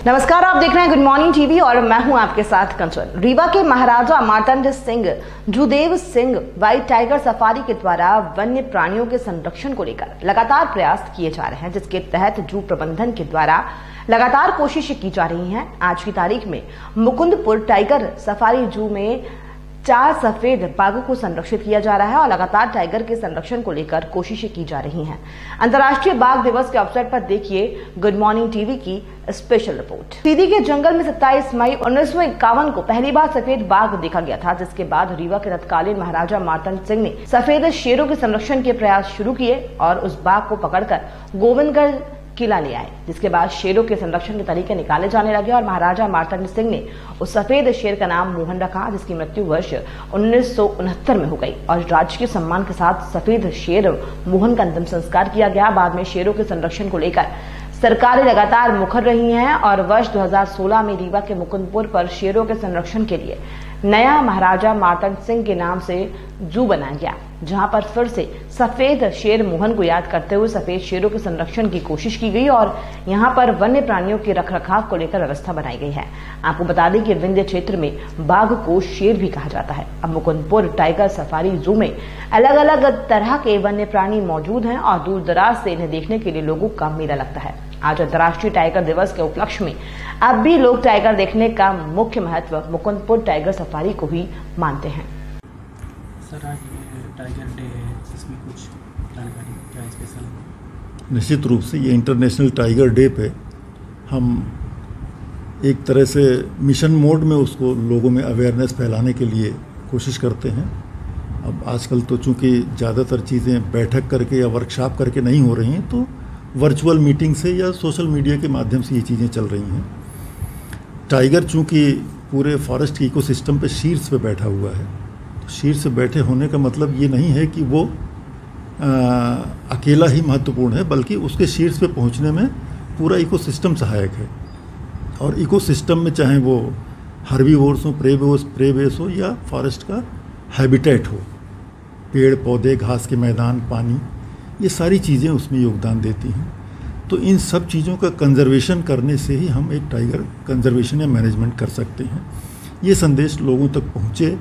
नमस्कार, आप देख रहे हैं गुड मॉर्निंग टीवी और मैं हूं आपके साथ कंचन। रीवा के Maharaja Martand Singh Judeo Singh white tiger safari के द्वारा वन्य प्राणियों के संरक्षण को लेकर लगातार प्रयास किए जा रहे हैं, जिसके तहत जू प्रबंधन के द्वारा लगातार कोशिशें की जा रही हैं। आज की तारीख में मुकुंदपुर टाइगर सफारी जू में 4 सफेद बाघों को संरक्षित किया जा रहा है और लगातार टाइगर के संरक्षण को लेकर कोशिशें की जा रही हैं। अंतर्राष्ट्रीय बाघ दिवस के अवसर पर देखिए गुड मॉर्निंग टीवी की स्पेशल रिपोर्ट। सीधी के जंगल में 27 मई 1951 को पहली बार सफेद बाघ देखा गया था, जिसके बाद रीवा के तत्कालीन महाराजा मार्तंड सिंह ने सफेद शेरों के संरक्षण के प्रयास शुरू किए और उस बाघ को पकड़कर गोविंदगढ़ किला ले आए, जिसके बाद शेरों के संरक्षण के तरीके निकाले जाने लगे और महाराजा मार्तंड सिंह ने उस सफेद शेर का नाम मोहन रखा, जिसकी मृत्यु वर्ष 1969 में हो गई और राजकीय सम्मान के साथ सफेद शेर मोहन का अंतिम संस्कार किया गया। बाद में शेरों के संरक्षण को लेकर सरकारें लगातार मुखर रही हैं और वर्ष 2016 में रीवा के मुकुंदपुर पर शेरों के संरक्षण के लिए नया महाराजा मार्तंड सिंह के नाम से जू बनाया गया, जहां पर फिर से सफेद शेर मोहन को याद करते हुए सफेद शेरों के संरक्षण की कोशिश की गई और यहां पर वन्य प्राणियों के रखरखाव को लेकर व्यवस्था बनाई गई है। आपको बता दें कि विंध्य क्षेत्र में बाघ को शेर भी कहा जाता है। अब मुकुंदपुर टाइगर सफारी जू में अलग अलग तरह के वन्य प्राणी मौजूद हैं और दूर दराज से इन्हें देखने के लिए लोगों का मेला लगता है। आज अंतर्राष्ट्रीय टाइगर दिवस के उपलक्ष्य में अब भी लोग टाइगर देखने का मुख्य महत्व मुकुंदपुर टाइगर सफारी को ही मानते हैं। सर, आज टाइगर डे है, इसमें कुछ जानकारी क्या स्पेशल? निश्चित रूप से ये इंटरनेशनल टाइगर डे पे हम एक तरह से मिशन मोड में उसको लोगों में अवेयरनेस फैलाने के लिए कोशिश करते हैं। अब आजकल तो चूँकि ज़्यादातर चीज़ें बैठक करके या वर्कशॉप करके नहीं हो रही हैं, तो वर्चुअल मीटिंग से या सोशल मीडिया के माध्यम से ये चीज़ें चल रही हैं। टाइगर चूँकि पूरे फॉरेस्ट के इकोसिस्टम पे शीर्ष पे बैठा हुआ है, तो शीर्ष से बैठे होने का मतलब ये नहीं है कि वो अकेला ही महत्वपूर्ण है, बल्कि उसके शीर्ष पे पहुंचने में पूरा इकोसिस्टम सहायक है। और इकोसिस्टम में चाहे वो हर्बीवोर्स हो, प्रेबेस हो या फॉरेस्ट का हैबिटेट हो, पेड़ पौधे, घास के मैदान, पानी, ये सारी चीज़ें उसमें योगदान देती हैं। तो इन सब चीज़ों का कंजर्वेशन करने से ही हम एक टाइगर कंजर्वेशन या मैनेजमेंट कर सकते हैं। ये संदेश लोगों तक पहुँचे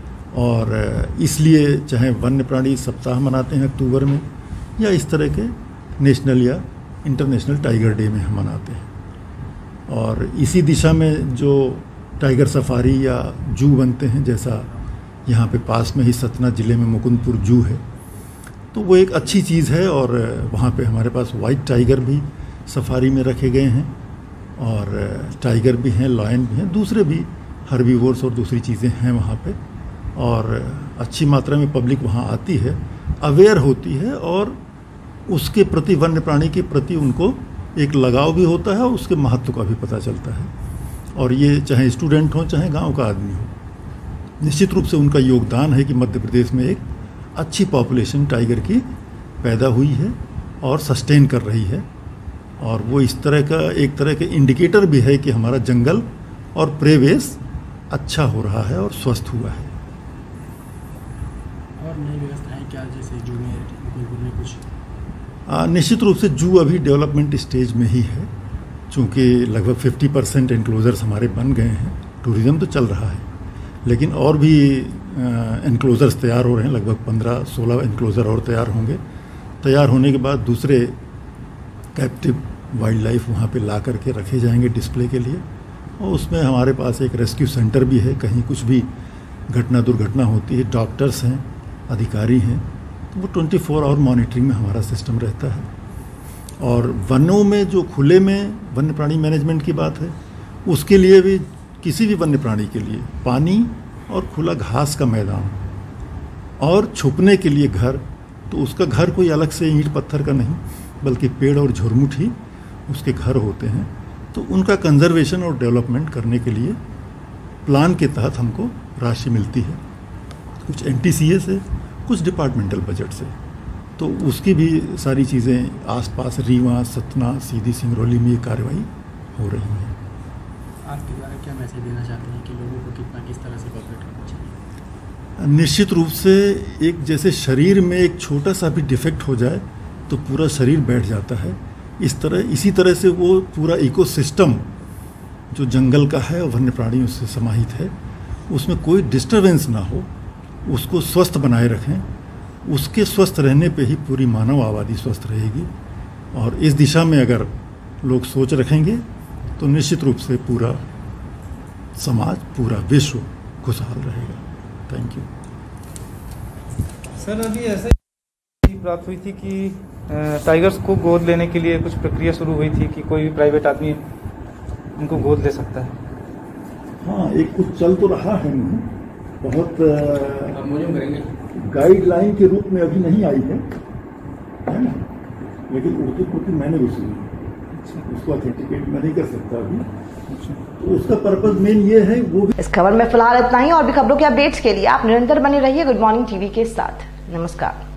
और इसलिए चाहे वन्य प्राणी सप्ताह मनाते हैं अक्टूबर में या इस तरह के नेशनल या इंटरनेशनल टाइगर डे में हम मनाते हैं। और इसी दिशा में जो टाइगर सफारी या जू बनते हैं, जैसा यहाँ पे पास में ही सतना ज़िले में मुकुंदपुर जू है, तो वो एक अच्छी चीज़ है। और वहाँ पे हमारे पास वाइट टाइगर भी सफारी में रखे गए हैं और टाइगर भी हैं, लायन भी हैं, दूसरे भी हर्बीवोर्स और दूसरी चीज़ें हैं वहाँ पे। और अच्छी मात्रा में पब्लिक वहाँ आती है, अवेयर होती है और उसके प्रति, वन्य प्राणी के प्रति उनको एक लगाव भी होता है और उसके महत्व का भी पता चलता है। और ये चाहे स्टूडेंट हो चाहे गांव का आदमी हो, निश्चित रूप से उनका योगदान है कि मध्य प्रदेश में एक अच्छी पॉपुलेशन टाइगर की पैदा हुई है और सस्टेन कर रही है। और वो इस तरह का एक तरह के इंडिकेटर भी है कि हमारा जंगल और परिवेश अच्छा हो रहा है और स्वस्थ हुआ है। और नई व्यवस्थाएं क्या, जैसे जू में कुछ? निश्चित रूप से जू अभी डेवलपमेंट स्टेज में ही है, चूँकि लगभग 50% एनक्लोजर्स हमारे बन गए हैं। टूरिज़्म तो चल रहा है, लेकिन और भी एनक्लोजर्स तैयार हो रहे हैं। लगभग 15-16 एनक्लोजर और तैयार होंगे। तैयार होने के बाद दूसरे कैप्टिव वाइल्ड लाइफ वहाँ पे ला करके रखे जाएंगे डिस्प्ले के लिए। और उसमें हमारे पास एक रेस्क्यू सेंटर भी है, कहीं कुछ भी घटना दुर्घटना होती है, डॉक्टर्स हैं, अधिकारी हैं, तो वो 24 आवर मॉनिटरिंग में हमारा सिस्टम रहता है। और वनों में जो खुले में वन्य प्राणी मैनेजमेंट की बात है, उसके लिए भी किसी भी वन्य प्राणी के लिए पानी और खुला घास का मैदान और छुपने के लिए घर, तो उसका घर कोई अलग से ईंट पत्थर का नहीं, बल्कि पेड़ और झुरमुट ही उसके घर होते हैं। तो उनका कंजर्वेशन और डेवलपमेंट करने के लिए प्लान के तहत हमको राशि मिलती है, कुछ NTCA से, कुछ डिपार्टमेंटल बजट से। तो उसकी भी सारी चीज़ें आसपास रीवा, सतना, सीधी, सिंगरौली में ये कार्रवाई हो रही है। आपके द्वारा क्या मैसेज देना चाहते हैं कि लोगों को किस तरह से कोऑपरेट करना चाहिए? निश्चित रूप से एक जैसे शरीर में एक छोटा सा भी डिफेक्ट हो जाए तो पूरा शरीर बैठ जाता है, इसी तरह से वो पूरा इकोसिस्टम जो जंगल का है और वन्य प्राणियों से समाहित है, उसमें कोई डिस्टरबेंस ना हो, उसको स्वस्थ बनाए रखें। उसके स्वस्थ रहने पे ही पूरी मानव आबादी स्वस्थ रहेगी। और इस दिशा में अगर लोग सोच रखेंगे तो निश्चित रूप से पूरा समाज, पूरा विश्व खुशहाल रहेगा। Thank you. सर, अभी ऐसा प्राप्त हुई थी कि टाइगर्स को गोद लेने के लिए कुछ प्रक्रिया शुरू हुई थी कि कोई भी प्राइवेट आदमी उनको गोद ले सकता है। हाँ, एक कुछ चल तो रहा है, बहुत गाइडलाइन के रूप में अभी नहीं आई है ना, लेकिन उर्दू कॉपी मैंने भी सुनी, उसको ऑथेंटिकेट मैं नहीं कर सकता अभी। तो उसका पर्पज मेन ये है वो भी। इस खबर में फिलहाल इतना ही। और भी खबरों के अपडेट्स के लिए आप निरंतर बने रहिए गुड मॉर्निंग टीवी के साथ। नमस्कार।